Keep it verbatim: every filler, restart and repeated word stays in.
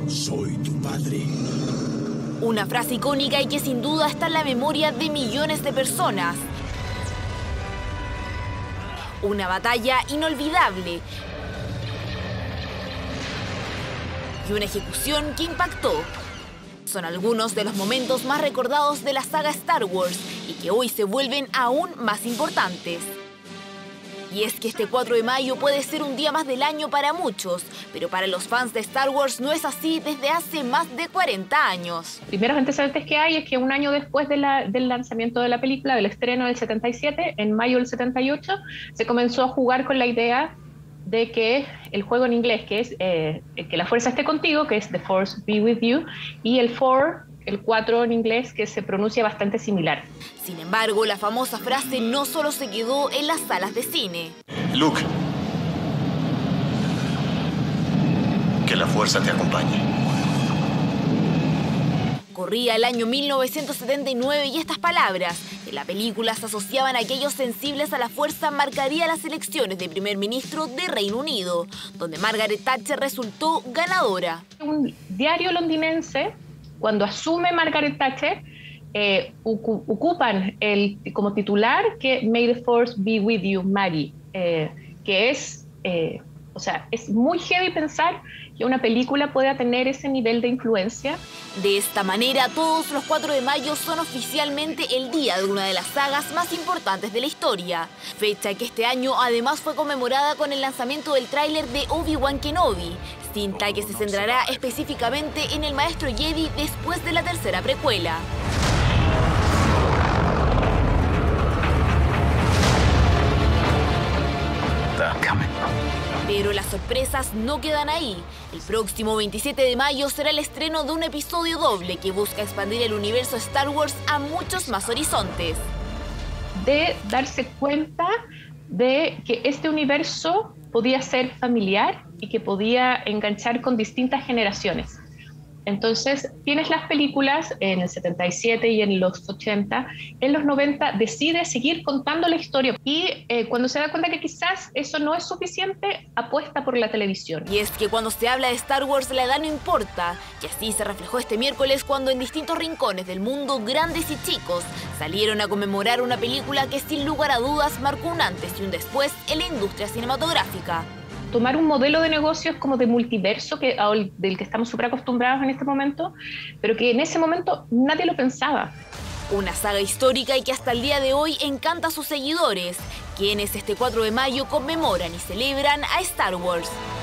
Soy tu padre. Una frase icónica y que sin duda está en la memoria de millones de personas. Una batalla inolvidable. Y una ejecución que impactó. Son algunos de los momentos más recordados de la saga Star Wars y que hoy se vuelven aún más importantes. Y es que este cuatro de mayo puede ser un día más del año para muchos, pero para los fans de Star Wars no es así desde hace más de cuarenta años. Primeros antecedentes que hay es que un año después de la, del lanzamiento de la película, del estreno del setenta y siete, en mayo del setenta y ocho, se comenzó a jugar con la idea de que el juego en inglés, que es eh, que la fuerza esté contigo, que es The Force Be With You, y el four, el cuatro en inglés, que se pronuncia bastante similar. Sin embargo, la famosa frase no solo se quedó en las salas de cine. Luke, que la fuerza te acompañe. Corría el año mil novecientos setenta y nueve y estas palabras de la película se asociaban a aquellos sensibles a la fuerza marcaría las elecciones de primer ministro de Reino Unido, donde Margaret Thatcher resultó ganadora. Un diario londinense, cuando asume Margaret Thatcher, eh, ocupan el, como titular que May the Force be with you, Maggie, eh, que es, eh, o sea, es muy heavy pensar que una película pueda tener ese nivel de influencia. De esta manera, todos los cuatro de mayo son oficialmente el día de una de las sagas más importantes de la historia. Fecha que este año además fue conmemorada con el lanzamiento del tráiler de Obi-Wan Kenobi, cinta que se centrará específicamente en el maestro Jedi después de la tercera precuela. Pero las sorpresas no quedan ahí. El próximo veintisiete de mayo será el estreno de un episodio doble que busca expandir el universo Star Wars a muchos más horizontes. De darse cuenta de que este universo podía ser familiar y que podía enganchar con distintas generaciones. Entonces, tienes las películas en el setenta y siete y en los ochenta, en los noventa decide seguir contando la historia y eh, cuando se da cuenta que quizás eso no es suficiente, apuesta por la televisión. Y es que cuando se habla de Star Wars la edad no importa, y así se reflejó este miércoles cuando en distintos rincones del mundo, grandes y chicos, salieron a conmemorar una película que sin lugar a dudas marcó un antes y un después en la industria cinematográfica. Tomar un modelo de negocios como de multiverso, que, del que estamos súper acostumbrados en este momento, pero que en ese momento nadie lo pensaba. Una saga histórica y que hasta el día de hoy encanta a sus seguidores, quienes este cuatro de mayo conmemoran y celebran a Star Wars.